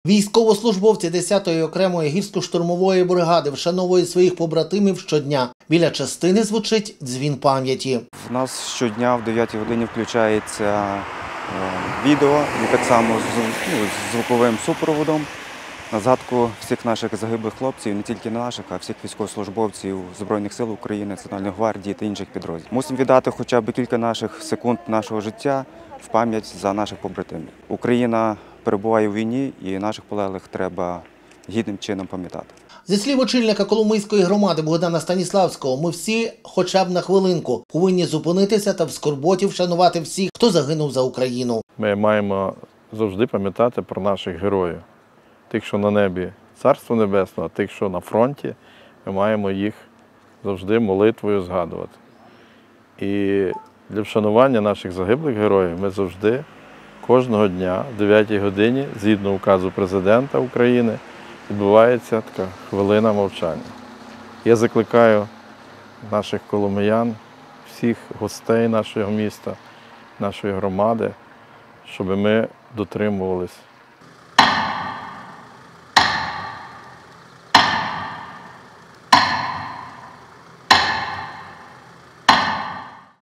Військовослужбовці 10-ї окремої гірсько-штурмової бригади вшановують своїх побратимів щодня. Біля частини звучить дзвін пам'яті. У нас щодня в 9 годині включається відео і так само з звуковим супроводом на згадку всіх наших загиблих хлопців, не тільки наших, а всіх військовослужбовців Збройних сил України, Національної гвардії та інших підрозділів. Мусимо віддати хоча б кілька наших секунд нашого життя в пам'ять за наших побратимів. Україна перебуває у війні і наших полеглих треба гідним чином пам'ятати. Зі слів очільника Коломийської громади Богдана Станіславського, ми всі хоча б на хвилинку повинні зупинитися та в скорботі вшанувати всіх, хто загинув за Україну. Ми маємо завжди пам'ятати про наших героїв. Тих, що на небі Царство Небесне, а тих, що на фронті, ми маємо їх завжди молитвою згадувати. І для вшанування наших загиблих героїв ми завжди кожного дня в 9 годині, згідно указу Президента України, відбувається така хвилина мовчання. Я закликаю наших коломиян, всіх гостей нашого міста, нашої громади, щоб ми дотримувалися